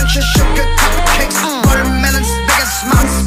bunch of sugar cupcakes, watermelons big as mountains.